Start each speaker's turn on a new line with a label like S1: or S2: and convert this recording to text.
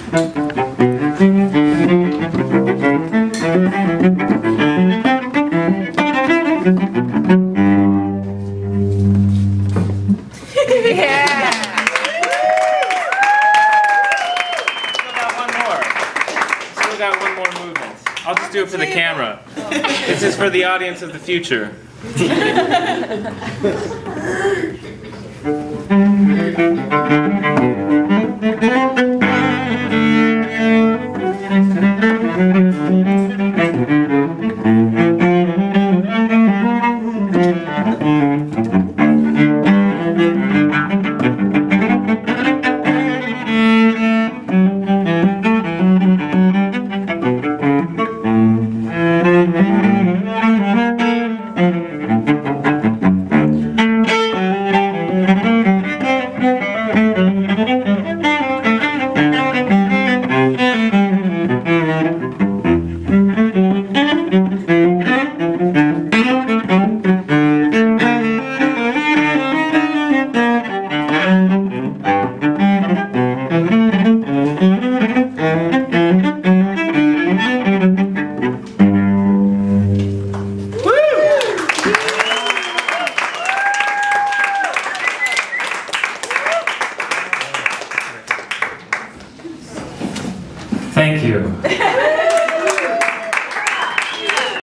S1: I'll just do it for the camera. This is for the audience of the future.
S2: Thank you.